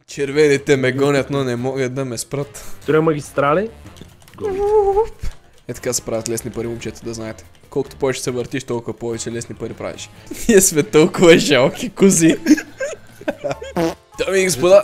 Червените ме гонят, но не могат да ме спрат. Строя магистрали. Е така се правят лесни пари, момчета, да знаете. Колкото повече се въртиш, толкова повече лесни пари правиш. Ние сме толкова жалки кози. Дами и господа,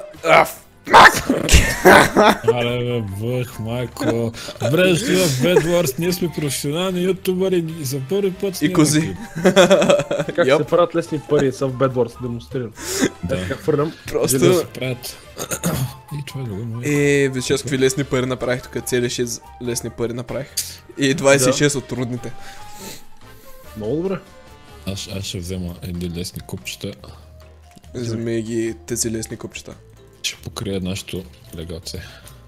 Аре бе, бъх, майко. Добре, дошли в Bedwars, ние сме професионални ютубъри и за първи път снимаме. и кози. Как се правят лесни пари, са в Bedwars демонстрирам. Да. Как хвърлям. Просто... Да се правят. И това е друго. виж аз какви лесни пари направих тук, цели 6 лесни пари направих. И 26 от трудните. Много добре. Аз ще взема едни лесни купчета. Вземи ги тези лесни купчета. Ще покрия нашето легалце.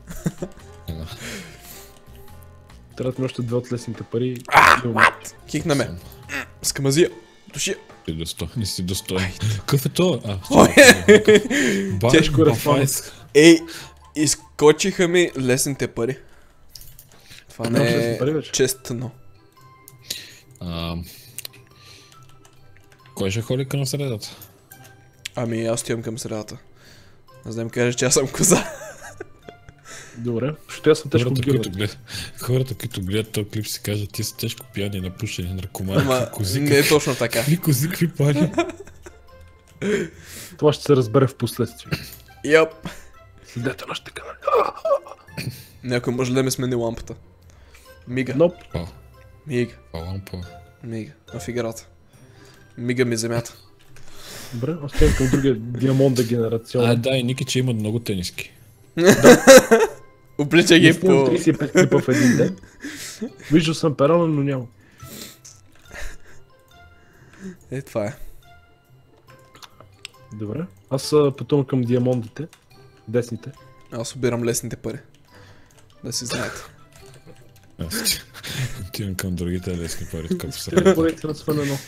Трябват ми още две от лесните пари. Кикна ме. Скамазия. Души. Не си достоен. Какъв е то? Тежко разфайс. Ей, изкочиха ми лесните пари. Това не е честно. Кой ще ходи към средата? Ами аз отивам към средата. Аз да им кажа, че аз съм коза. Добре, защото аз съм тежко гиран. Хората, които гледат този клип, си кажат, ти са тежко пияни, напушени, наркомани, Ама кози. не е точно така. Какви кози, какви пари? Това ще се разбере в последствие. Йоп. Следете нашите канали. Някой може да ме смени лампата. Мига. Ноп. Мига. Лампа. Мига. В играта. Мига ми земята. Добре, аз казвам към другия диамонда генерационен. Да, и Ники, че има много тениски. Облича ги по... 35 клипа в един ден. Виждал съм перона, но няма. Е, това е. Добре, аз пътувам към диамондите. Десните. Аз обирам лесните пари. Да си знаете. Аз отивам към другите лесни пари, като средата. Порейте на свалено.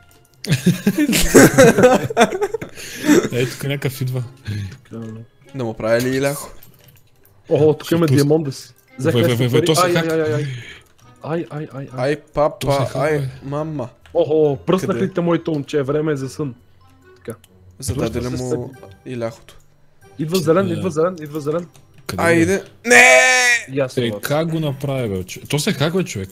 Ей, тук някакъв идва. Да му прави ли иляхо? О, тук има диамонда си. То се хак. Ай. Ай, папа, ай, мама. Охо, пръснах ли те моето момче, време е за сън. Така. Зададе ли му иляхото? Идва зелен. Айде. Не! Ей, как го направи, бе, човек? То се хаква, човек.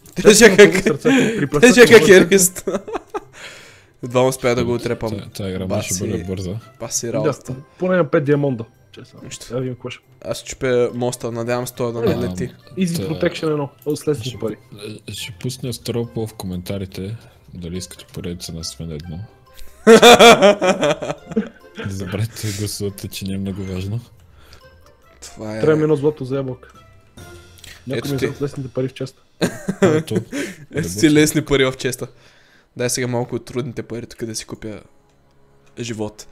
Тежа как е рист. Едва успя да го отрепам. Тая игра ще бъде бърза. Паси работа. Поне на 5 диамонда. Аз чупя моста, надявам се това да не лети. Easy Protection едно, следващи пари. Ще пусня Стропо в коментарите, дали искате поредица на Свен едно. Не забравяйте да гласувате, че не е много важно. Това е... Трябва ми едно злато за ябълка. Ето Някой ми ти. вземат лесните пари в честа. Ето ти лесни пари в честа. Дай сега малко от трудните пари, тук да си купя живот.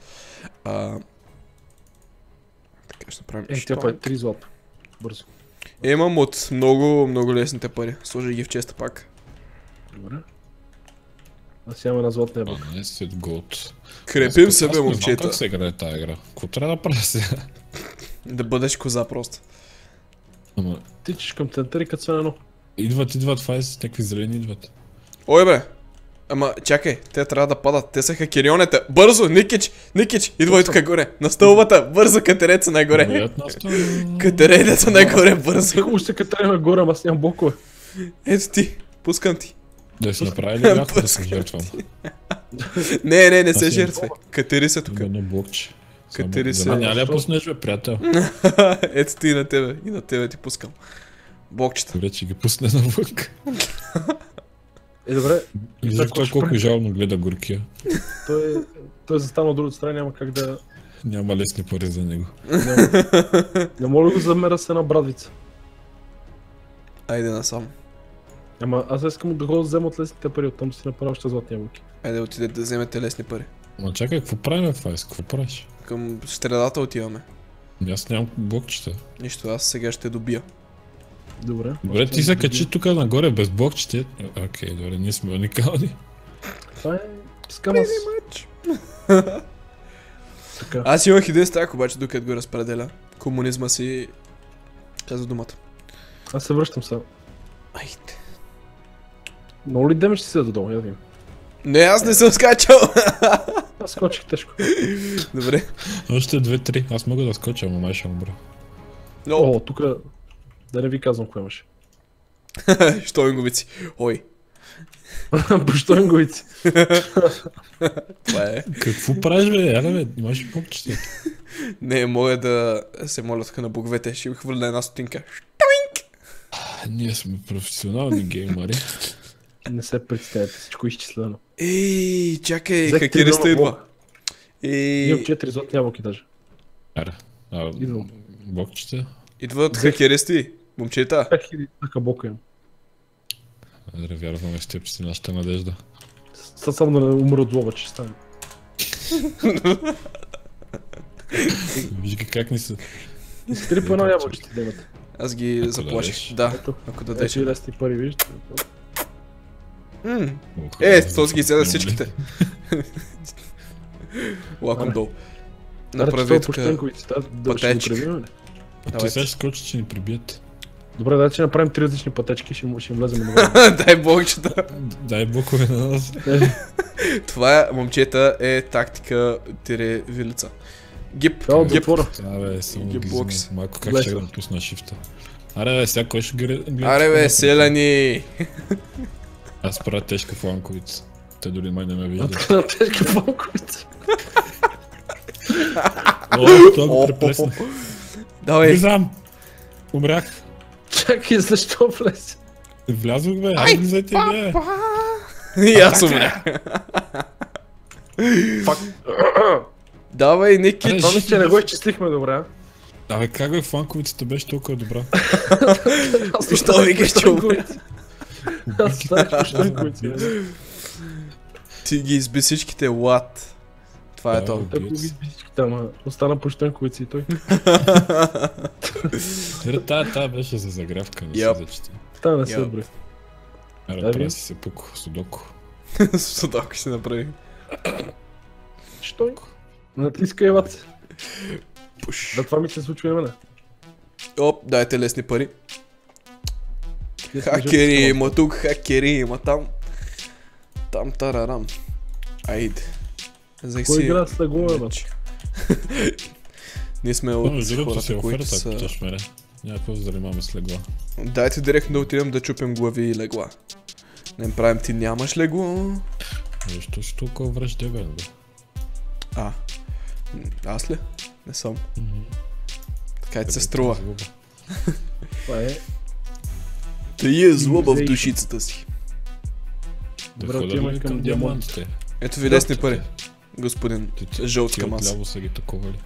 Така ще направим. Ей, тя па е 3 злата. Бързо. Имам от много лесните пари. Сложи ги в честа пак. Добре. Аз имам една златна ябълка. Не след голд. Крепим се, бе, момчета. Как се играе тази игра? Какво трябва да правя сега? Да бъдеш коза просто. Ама... Тичаш към център и като сме едно. Идват, файс, някакви зелени идват. Ой, бе. Ама, чакай, те трябва да падат. Те са хакерионете. Бързо, Никич, идвай тук горе. На стълбата, бързо, катереца нагоре. Катереца нагоре, бързо. Хубаво ще катеря нагоре, ама аз нямам блокове. Ето ти, пускам ти. Да си направи ли някакво да се жертвам? Не се жертвай. Катери се тук. Едно блокче. Катери се. Няма ли я пуснеш, бе, приятел? Ето ти и на тебе ти пускам. Блокчета. Добре, че ги пусне навън. Добре. Виждаш той колко жално гледа горкия. Той е застанал от другата страна, няма как да... Няма лесни пари за него. Не мога да го замера с една брадвица. Айде насам. Ама аз искам да го взема от лесните пари, оттам си направя още златни ябълки. Айде отиде да вземете лесни пари. Ма чакай, какво правим това? Какво правиш? Към средата отиваме. Аз нямам блокчета. Нищо, аз сега ще добия. Добре, ти се качи тук нагоре без блокчета. Окей, добре, ние сме уникални. Това е скамас. Аз имах един страх, обаче докато го разпределя. Комунизма си... казва думата. Аз се връщам сега. Айде. Много ли демеш ще си да дадам, я видим. Не, аз не съм скачал. Аз скочих тежко. Добре. Още 2-3. Аз мога да скоча, ама май ще умра. О, тук да не ви казвам кое имаше. Штойнговици. Ой. Бощойнговици. Това е. Какво правиш, бе? Яля, бе, имаш ли попчета? Не, мога да се моля така на боговете. Ще ми хвърля една стотинка. Ние сме професионални геймари. Не се представяте, всичко изчислено. Ей, чакай, Взех хакериста трилиона идва. блока. Имам Ей, 4 златни ябълки даже. Аре. Идвам. Блокчета? идват хакеристи. Момчета. 5000 блока имам. Аре, вярваме с теб, че си нашата надежда. Сега само да не умра от злоба, че ще стане. Виж ги как ни са. Три по едно ябълче ще дадете. Аз ги заплаших. дадеш. Да, Ето. ако дадеш. Ето и лесни пари, виждате. Този ги седа всичките. Лаком долу. Направи тук да ще го пътечка. пребиваме ли? Ти сега ще скочи, че ни прибият. Добре, дай че направим 3 различни пътечки, ще им влезем на Дай богчета. Дай бокове на нас. Това, момчета, е тактика вилица. Гип, Трябва да гип. отворя. Абе, само Ги ги блокс. взимам. Малко как Лесно. ще да пусна шифта. Аре, бе, сега кой ще гледа? Аре бе, селяни! Аз правя тежка фланковица. Те дори май не ме виждат. На тежки фалковици. О, това го преплеснах. Давай! Влизам! Умрях. Чакай, защо влезе? Влязох, бе. Ай, влизайте, бе. И аз умрях. Давай, Ники! Аре, Това мисля, че не го изчислихме добре, а? Абе, как бе, фланковицата беше толкова добра? Защо викаш, че умря? Аз ставаш пощойнковици. Ти ги изби всичките, лад. Това е Да, то. бе. Ако ги изби всичките, ама остана пощойнковици и той. Тая беше за загрявка, не Yep. се зачете. Та не се Йо. добре. Аре, Да, трябва ви. да си се пуко, судоко. Судоко ще направи. Що? Натискай елат се. Пуш. Да, това ми се случва и мене. Оп, дайте лесни пари. Хакери има тук, хакери има там. Там тарарам. Айде. Взех Кой си... игра с легло, бе? Ние сме Но, от между другото си хората, които оферта, ако са... питаш мене. Няма какво да занимаваме с легла. Дайте директно да отидем да чупим глави и легла. Не им правим, ти нямаш легло. Защо си толкова враждебен, бе? А. Аз ли? Не съм. Мгм. Така ти се Къде струва. е злоба? Това е. Тъй е злоба в душицата си. Да Добре, ходя отиваме ли към към диамантите. диамантите? Ето ви лесни пари. Господин Ти жълт ти към аз. отляво са ги такова ли?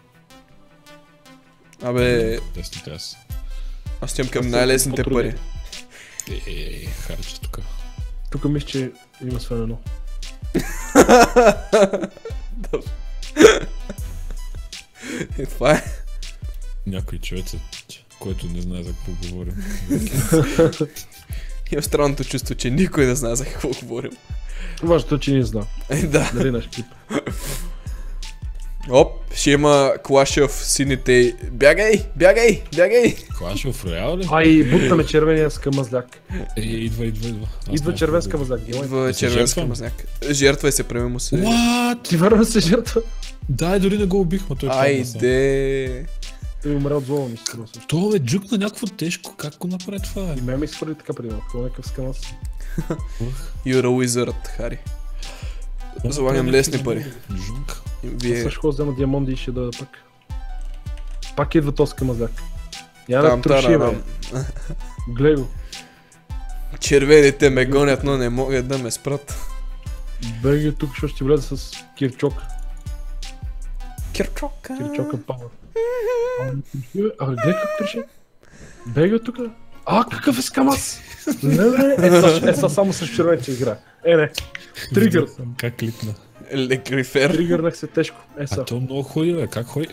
Абе, Десните аз. аз отивам към Аз съм най-лесните по-труден. Е, харча тук. Тук мисля, че има свалено. И това е. Някой човек, който не знае за какво говорим. Имам странното чувство, че никой не знае за какво говорим. Важното е, че не знам. Да. Нали наш клип. Оп, ще има Clash of сините и... Бягай, бягай, бягай! Clash of Royale ли? Ай, бутаме червения скамазляк. Идва. Аз Идва няма червен какво да- скамазляк. Гелай. В Да се червен жертвам? скамазняк. Жертвай се, преми му се. What? Ти върна се жертва. Да, дори не го убих, ма той падна сам. Айде. Той умря от злоба, ми се струва също. То ме джукна някакво тежко, как го направи това? И ме ми изхвърли така преди малко. Това е някакъв скамаз. You're a wizard, Хари. Залагам лесни пари. Жунк. Вие Също ще взема диамонди и ще да пак. Пак идва този скамазляк. Я там да троши, бе. тарарам. Гледай го. Червените ме гонят, но не могат да ме спрат. Беги тук, защото ще влезе с Кирчок. Кирчока. Кирчока пава. Гледай как троши. Беги от тук. Какъв е скамаз? Не, са само с червен, че игра. Не. Тригър. Как кликна? Лекрифер. Тригърнах се тежко. А то много ходи, бе, как ходи?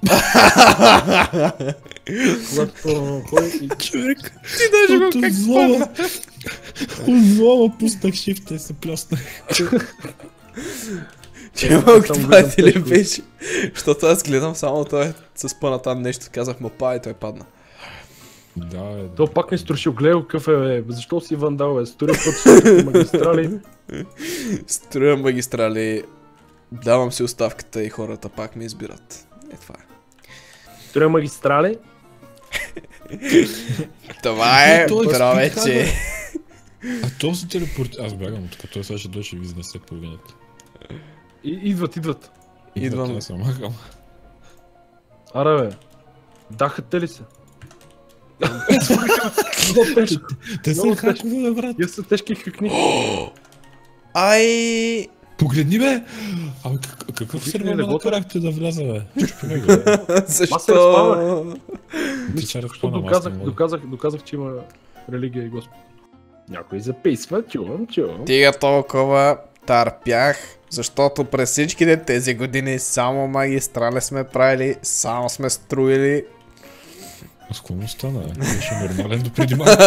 Когато ходи и... Човек, Ти даже го как злоба. От злоба пуснах шифта и се плеснах. Че малко Само това виждам ти ли тежко. беше? Защото аз гледам само той с пъна там нещо, казах му па и той падна. Да, То пак не струшил, гледай какъв е, защо си вандал, строя път, магистрали. Строя магистрали, давам си оставката и хората пак ме избират. Това е. Строя магистрали. Това е, бровече. А то се телепорти... Аз бягам от тук, той сега ще дойде и ви изнесе половината. Идват. Идвам. Аз съм махал. Аре бе, дахате ли се? Много тежко. Те са Много хакове, брат. Я са тежки хакни. Ай! Погледни бе! Ама какъв сервер ме накарахте да вляза бе? Защо? Защото доказах, че има религия и Господ. Някой записва, чувам. Тига толкова търпях, защото през всичките тези години само магистрали сме правили, само сме строили. А с какво стана? Беше нормален до преди малко.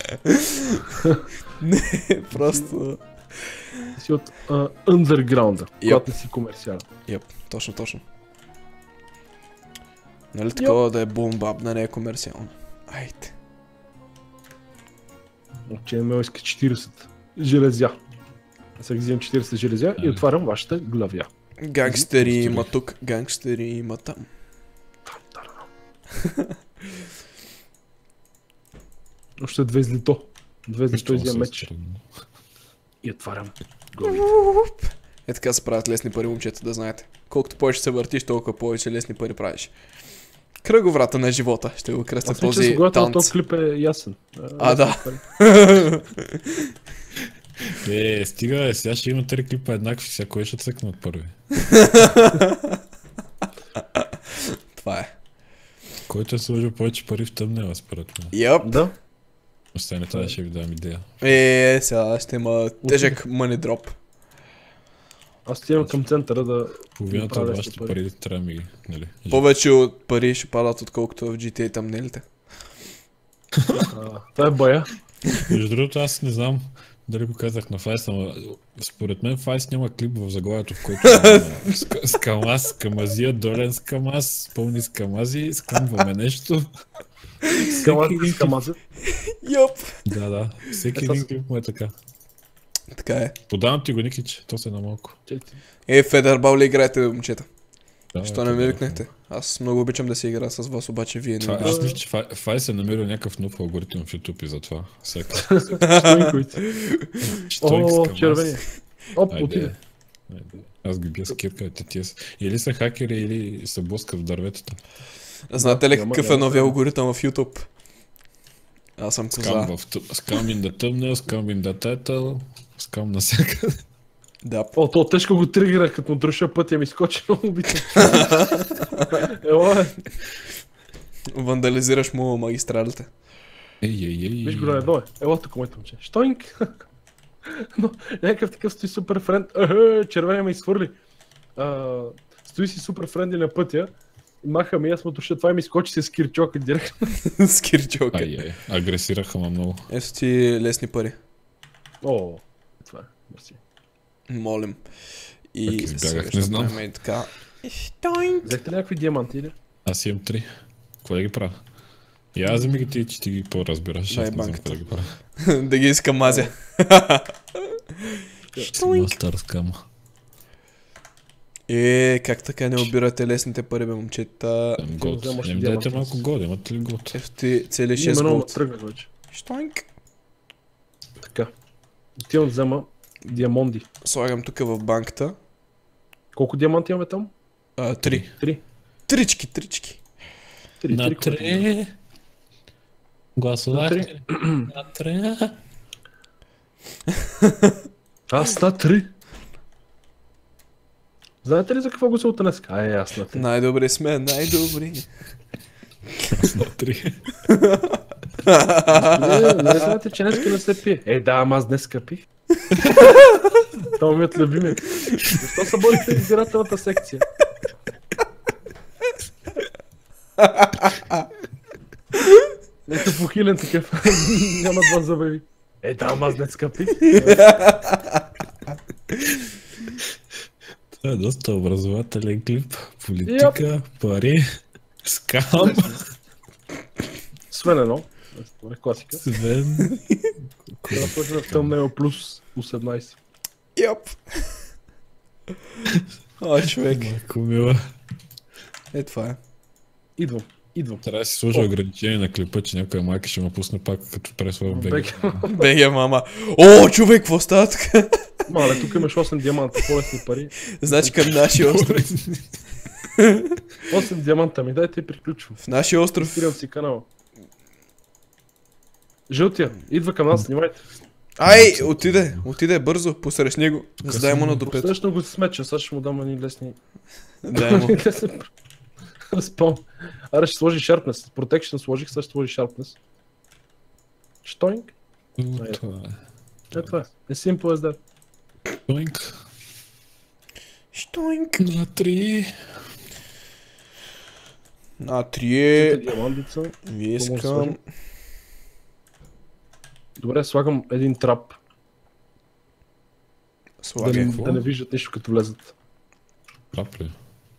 Не, просто... Си от underground, когато не си комерциален. Йоп, точно. Нали такова да е бум-баб, да не е комерциално? Айде. Че ме иска 40 железя. Сега взимам 40 железя и отварям вашата главя. Гангстери има тук, гангстери има там. Още 2 злито. 2 злито изям меч. И отварям главите. Е така се правят лесни пари, момчета, да знаете. Колкото повече се въртиш, толкова повече лесни пари правиш. Кръговрата на живота, ще го кръстя този танц. Този клип е ясен. Да. Стига, сега ще има 3 клипа еднакви, сега кой ще цъкне от първи? Това е. Който е сложил повече пари в тъмнела, според мен. Йоп. Да. Остане това, ще ви дам идея. Сега ще има тежък money drop. Аз отивам към центъра да... Половината от вашите пари трябва ми ги, нали? Повече от пари ще падат, отколкото в GTA тъмнелите. Това е боя. Между другото, аз не знам дали го казах на Файс, но според мен Файс няма клип в заглавието, в който скамаз, скамазия, долен скамаз, пълни скамази, скамваме нещо. Скамазът? Йоп. Да. Всеки един клип му е така. Така е. Подавам ти го, Никич, то се на малко. Федербал ли играете, момчета? Да, Що не ми викнахте? Аз много обичам да се игра с вас, обаче вие не Аз мисля, че Файс е намерил някакъв нов алгоритъм в YouTube и затова. О, червения. Оп, отиде. Аз ги бия с кирка, или са хакери, или са блъскат в дърветата. Знаете ли какъв е новия алгоритъм в YouTube? Аз съм коза. Scam in the thumbnail, scam in the title, scam навсякъде. Да. О, то тежко го тригера, като му труша пътя ми скочи, много обичам. Вандализираш му магистралите. Ей. Виж го да е доле. Ела тук, моето момче. Штоинг! Но някакъв такъв стои супер френд. Червения ме изхвърли. Стои си супер френди на пътя. Маха ми, аз му туша, това ми скочи с кирчока директно. С кирчока. Агресираха ма много. Ето ти лесни пари. О, това е. Мерси. Молим. И избягах, не знам. Така. Взехте ли някакви диаманти или? Аз имам 3. Какво да ги правя? И аз вземи ги ти, че ти ги по-разбираш. Дай аз не знам банката. какво да ги правя. Да ги изкамазя. Мастър скама. Как така не обирате лесните пари, бе, момчета? Год. Дайте малко год, имате ли год? Ето ти цели 6 год. Тръгнах вече. Штоинг. Така. Отивам да взема диамонди. Слагам тук в банката. Колко диаманти имаме там? 3. 3. Трички. На 3. Гласувахте. На 3. Аз на 3. Знаете ли за какво го се днес? Аз на 3. Най-добри сме, най-добри. Аз на 3. Не знаете, че днеска не се пие. Да, ама аз днеска пих. Това ми е любими. Защо съборихте избирателната секция? Ето похилен такъв. Няма два забави. Да, ама аз днеска пих. Това е доста образователен клип. Политика, пари, скам. Свен едно. Това е класика. Свен. Трябва да сложим в тъмнео плюс 18. Йоп. О, човек. Майко мила. Е, това е. Идвам. Трябва да си сложа ограничение на клипа, че някоя майка ще ме пусне пак, като пресва в БГ. Беге, мама. О, човек, какво става така? Мале, тук имаш 8 диаманта, по-лесни пари. Значи към нашия остров. 8 диаманта ми, дайте и приключвам. В нашия остров. Спирам си канала. Жълтия, идва към нас, снимайте. Ай, отиде бързо, посрещни го. Задай му на допето. Срещна го с меча, сега ще му дам едни лесни... Дай му. Спом. Аре ще сложи Sharpness. Protection сложих, сега ще сложи Sharpness. Штойнг. Това е. Е това е. As simple as that. Штойнк. Штойнк. На 3. Натрие. Диамандица. Искам. Добре, слагам един трап. Да, Слагай. да не виждат нищо като влезат. Трап ли?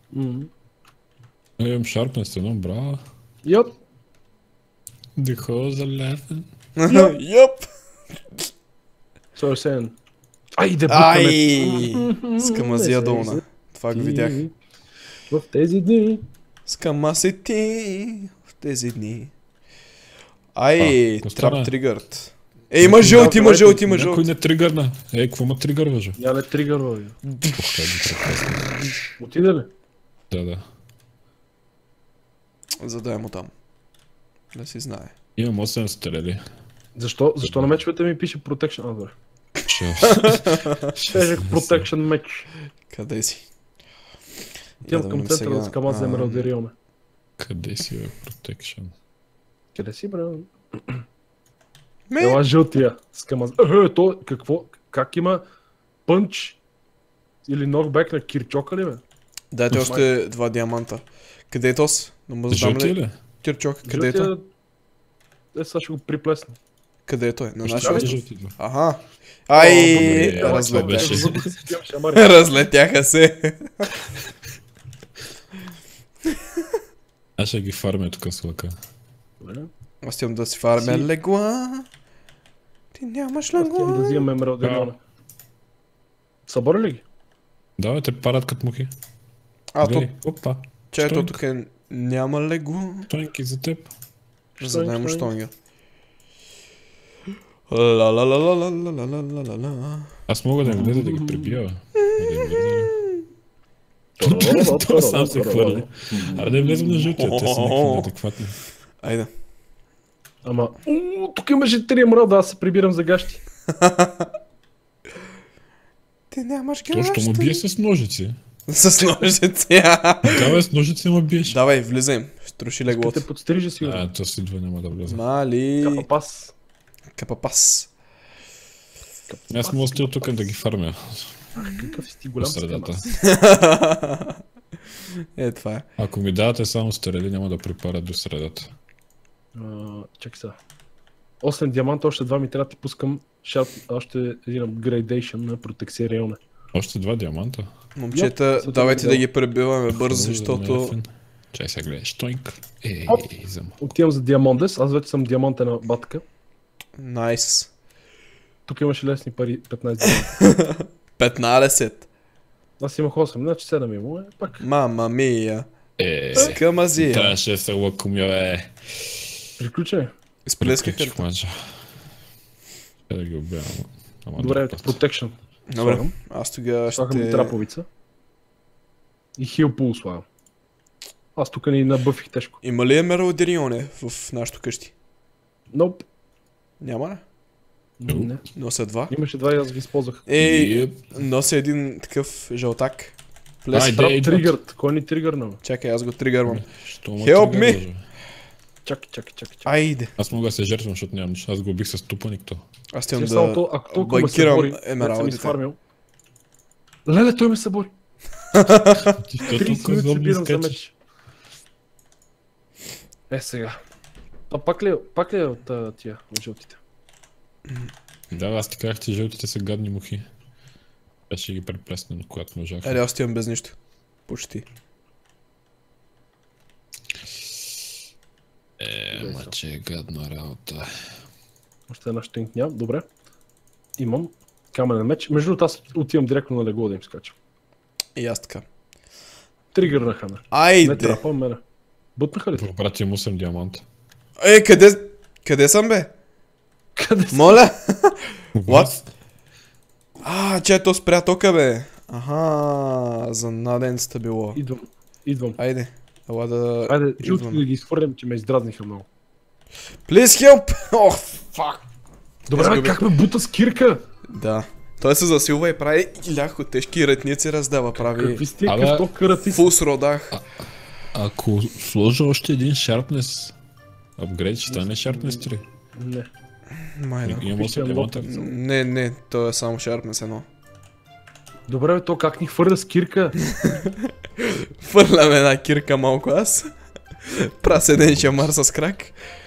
Имам Sharpness, едно, браво. Йоп. Дихо за левен. Йоп. Sorry, saying. Айде, Ай. бутаме. Скамазия долна. Това го видях. В тези дни. Скамаси ти в тези дни. Ай, трап тригърт. Е, има жълт, има жълт. Някой не тригърна. Ей, какво ма тригърва, жо? Я не тригърва, бе. Отиде ли? Да. Задай му там. Да си знае. Имам 8 стрели. Защо на мечовете ми пише Protection? А, добре. Тежък Protection меч. Къде си? Отивам към центъра да скама за Емералдериона. Къде си, бе, Protection? Къде си, бре? Ела жълтия. Скама за... то какво? Как има пънч или нокбек на Кирчока ли, бе? Дайте още 2 диаманта. Къде е тос? Да му задам Жълтия ли? ли? Кирчок, къде е той? Сега ще го приплесна. Къде е той? На нашия Ще остров? жълти, да. Аха. Ай, беше. разлетяха се. Аз ще ги фармя тук с лъка. Аз имам да си фармя легла. Ти нямаш Аз имам да легла. взимам Емералдериона. Събори ли ги? Давай, те парат като мухи. А, то, Опа. че ето Штойнк. тук няма легло. Штойнки за теб. Задай му штонга. Ла-ла-ла-ла-ла-ла-ла-ла-ла-ла. Аз мога да им влезе да ги прибия, бе. Да им влезе, бе. Това сам се хвърли. Аре да им влезем на жълтия, те са някакви неадекватни. Айде. Ама, тук имаше 3 емералда, аз се прибирам за гащи. Ти нямаш То ще му бие с ножици. С ножици. Така бе, с ножици му биеш. Давай, влизай. Струши леглото. Те подстрижа сигурно. То с идва няма да влезе. Мали. Капапас. Капапас. Аз мога стоя тук да ги фармя. Какъв си ти По голям средата. скамас. Е, това е. Ако ми давате само стрели, няма да припарят до средата. Чакай сега. 8 диаманта, още 2 ми трябва да ти пускам още един upgradation на протексириона. Още 2 диаманта. Момчета, Йоп, давайте да съответно, ги пребиваме бързо, защото... Чай сега гледай, штойнк. Оп. Зам. Отивам за диамондес, аз вече съм диамантена батка. Найс. Тук имаше лесни пари, 15 диаманта. 15. Аз имах 8, значи 7 има, пак. Мама мия. Трябваше Скамазия. да се лъкомя, бе. Приключи. Изплескаха ли? Приключих мача. Ще да ги убия, ама... Добре, protection. Добре, Слагам. аз тогава Слагам ще... траповица. И хил пул слагам. Аз тук ни набъфих тежко. Има ли Емералдерионе в нашото къщи? Ноп. Няма ли? Не. Нося 2. Имаше 2 и аз ги използвах. Ей, нося един такъв жълтак. Плес. Айде. Трап идват. тригърт. Кой ни тригърна? Бе? Чакай, аз го тригървам. Help Help me! Чакай. Айде. Аз мога да се жертвам, защото нямам нищо. Аз го убих с тупаник то. Аз имам Само да то, ако толкова ме банкирам събори, съм емералдите. изфармил. Леле, той ме събори. Ти 30 минути се бирам за меч. Е, сега. А пак ли е от тия, от жълтите? Да, аз ти казах, че жълтите са гадни мухи. Аз ще ги преплесна, когато можах. Ели, аз отивам без нищо. Почти. че е гадна работа. Още една щенк нямам. Добре. Имам каменен меч. Между другото аз отивам директно на легло да им скачам. И аз така. Тригърнаха ме. Не Айде! трапа мене. Бутнаха ли? Пропратим 8 диаманта. Къде съм бе? Къде си? Моля? What? Че то спря тока бе. Аха, за наденцата било. Идвам. Айде, ела да... Айде, чуто да ги изхвърлям, че ме издразниха много. Please help! Ох, фак! Добре, как ме бута с кирка? Да. Той се засилва и прави ляхо тежки ретници раздава, прави... Какви сте, като карати? Фус родах. Ако сложа още един Sharpness апгрейд, ще стане Sharpness 3. Не. Май да. Имам 8 диаманта. Не, то е само Sharpness едно. Добре, бе, то как ни хвърля с кирка? Фърлям една кирка малко аз. Праседен шамар с крак.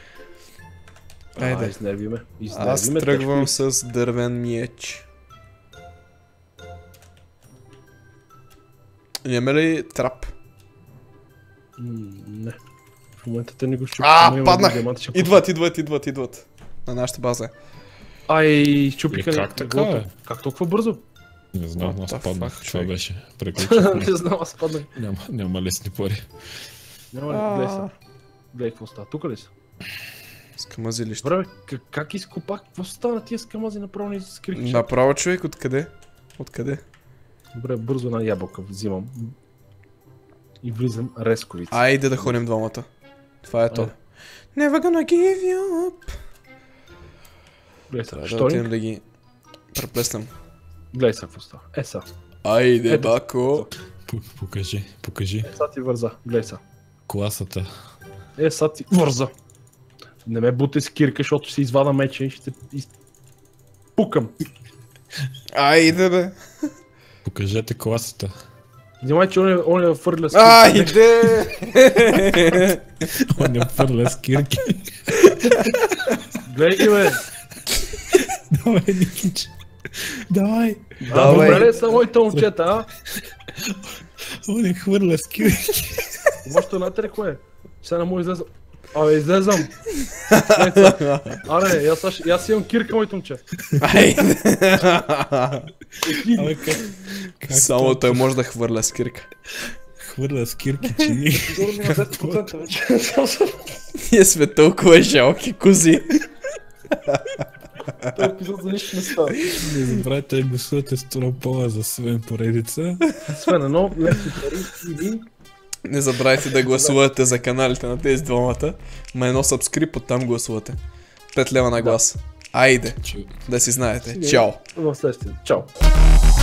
Айде. Изнерви ме. Аз тръгвам с дървен меч. Няма ли трап? Не. В момента те не го щупиха. Паднах! Идват. На нашата база. Ай, щупиха ни. Как така? Как толкова бързо? Не знам, аз паднах. Това беше. Не знам, аз паднах. Няма лесни пари. Няма ли? Гледай са. Гледай какво става. Тука ли са? Скамази ли ще? Добре, как изкопах? Какво стана тия скамази направо ни скрих? Направо човек, откъде? Откъде? Добре, бързо една ябълка взимам. И влизам резковица. Айде да ходим двамата. Това е то. Never gonna give you up. Гледай са, Да отидем да ги преплеснем. Гледай са какво става. Са. Айде, бако. Покажи. Са ти върза. Гледай са. Класата. Са ти върза. Не ме бутай с кирка, защото ще извада меча и ще пукам. Айде бе. Покажете класата. Внимай, че он я фърля с кирка. Айде! Он я фърля с кирки. Гледай ги, бе. Давай, Никич. Давай. Добре ли са моите момчета, а? Он я хвърля с кирки. Можете натре кое? Сега не му излезам. Абе, излезам. Аре, аз имам кирка, моите момче. Айде! Абе, как Само той може да хвърля с кирка. хвърля с кирки, че ни... Сигурно има 10% вече. Ние сме толкова жалки кози. Този епизод за нищо не става. Не забравяйте да гласувате с Тропола за Свен поредица. Свен, едно, лесно пари, или... Не забравяйте да гласувате за каналите на тези двамата. Ма едно subscribe, оттам гласувате. 5 лева на глас. Айде, да си знаете. Чао! В следствие. Чао!